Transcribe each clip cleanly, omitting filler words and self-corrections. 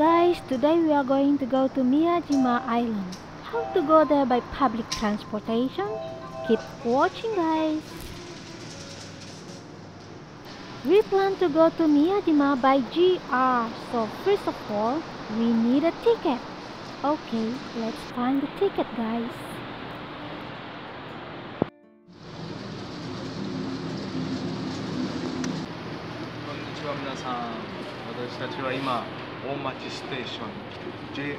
guys, today we are going to go to Miyajima Island. How to go there by public transportation? Keep watching, guys. We plan to go to Miyajima by GR, so first of all, we need a ticket. Okay, let's find the ticket, guys. こんにちは皆さん、私たちは今大町ステーション JR です、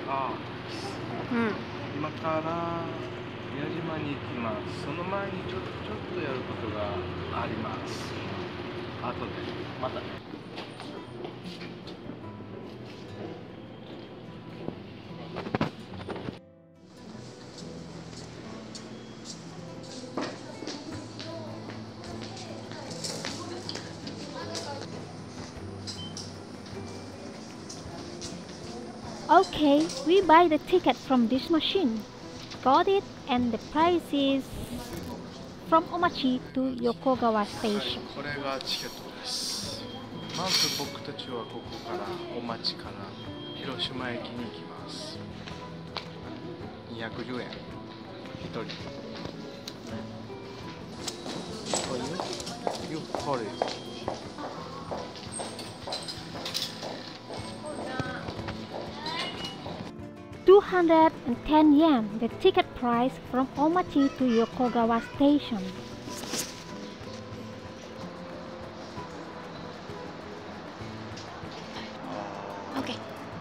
今から宮島に行きます。その前にちょっとやることがあります。後でまたね。 Okay, we buy the ticket from this machine. Got it, and the price is from Omachi to Yokogawa Station. これがチケットです。まず僕たちはここから大町から広島駅に行きます。210円1人。これゆっくり。 210 yen, the ticket price from Omachi to Yokogawa Station. Okay.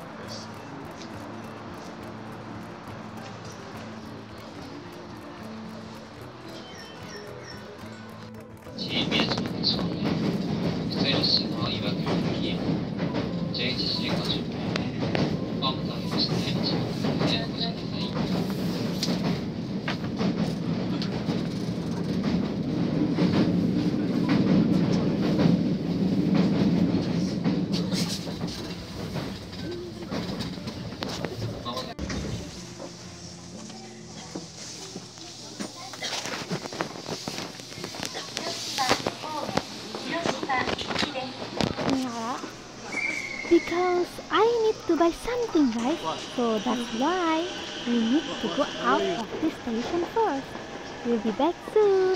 Because I need to buy something, guys. So that's why we need to go out of this station first. We'll be back soon.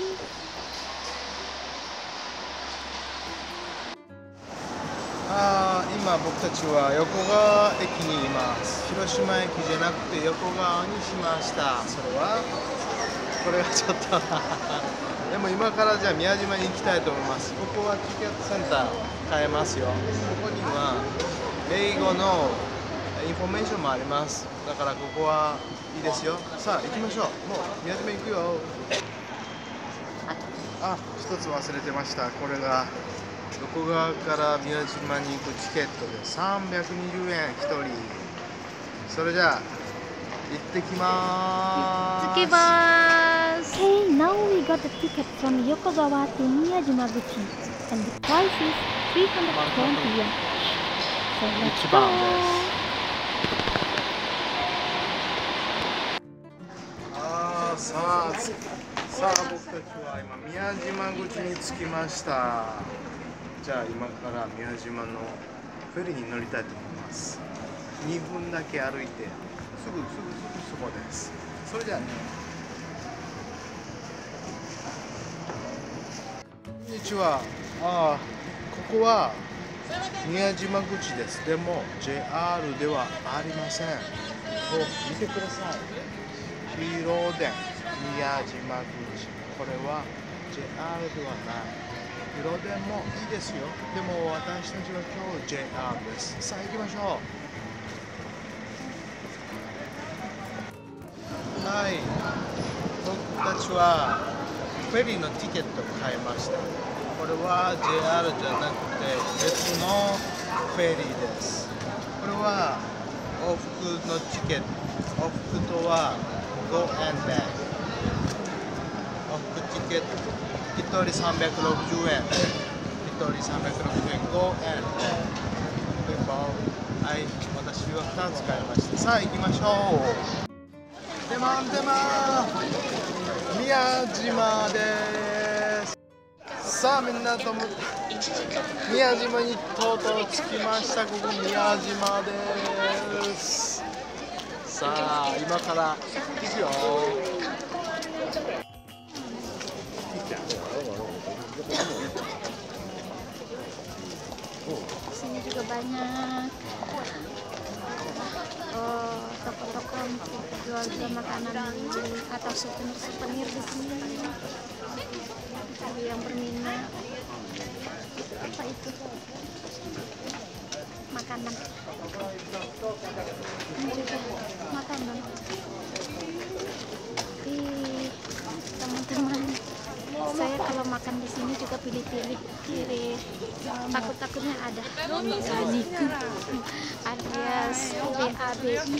Ah, 今僕たちは横川駅にいます。広島駅じゃなくて横川にしました。それはこれがちょっとでも今からじゃあ宮島に行きたいと思います。ここはチケットセンター買えますよ。ここには英語のインフォメーションもあります。だからここはいいですよ。さあ行きましょう。もう宮島行くよ。あ、一つ忘れてました。これが横川から宮島に行くチケットで320円1人。それじゃあ行ってきまーす。 行ってきます。Okay, now we got the ticket from Yokogawa to Miyajimaguchi, and the price is 320 yen. So let's go. さあ僕たちは今宮島口に着きました。じゃあ今から宮島のフェリーに乗りたいと思います。2分だけ歩いてすぐそこです。それじゃあね。こんにちは。ここは宮島口です。でも JR ではありません。見てください。黄色で宮島口。これは JR ではない。色でもいいですよ。でも私たちは今日 JR です。さあ行きましょう。はい。僕たちはフェリーのティケットを買いました。これは JR じゃなくて別のフェリーです。これは往復のチケット。往復とは Go and back。往復チケット。1人360円。1人360円。Go and back。はい、私は2つ買いました。さあ行きましょう。出まー宮島です。 さあみんなとも宮島にとうとう着きました。ここ宮島です。さあ今から行くよ。 Sini juga banyak toko-toko untuk jual makanan atau souvenir di sini. Bagi yang berminat, apa itu? Makanan. Ini juga makanan. Teman-teman, saya kalau makan di sini juga pilih-pilih, takut-takutnya ada alias BABI.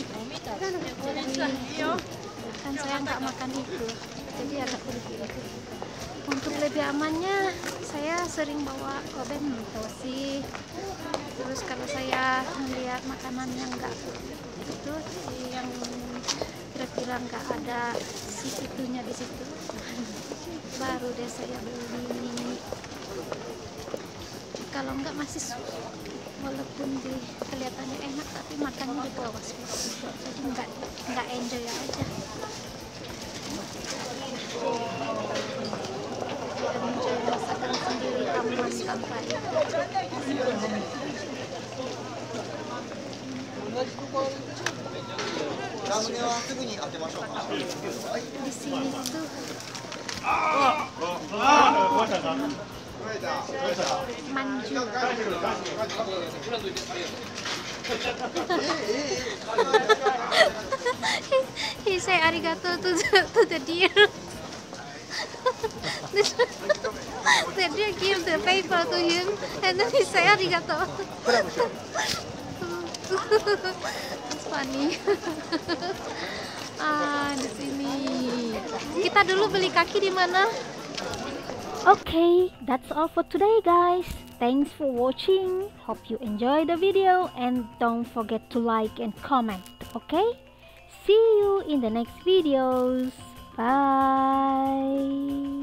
Kan saya nggak makan itu, jadi agak pilih-pilih. Untuk lebih amannya, saya sering bawa koben tosi. Terus kalau saya melihat makanan yang nggak itu, yang kira-kira nggak ada si itunya di situ, baru deh saya beli. Kalau nggak masih walaupun kelihatannya enak tapi makannya di bawah, jadi nggak enjoy aja. Enjoy masakan sendiri aman tanpa itu. Di sini tuh manju. He say arigato to the deer. The deer give the paper to him and then he say arigato. It's funny. Di sini. Kita dulu beli kaki di mana? Okay, that's all for today, guys. Thanks for watching. Hope you enjoy the video and don't forget to like and comment. Okay? See you in the next videos. Bye.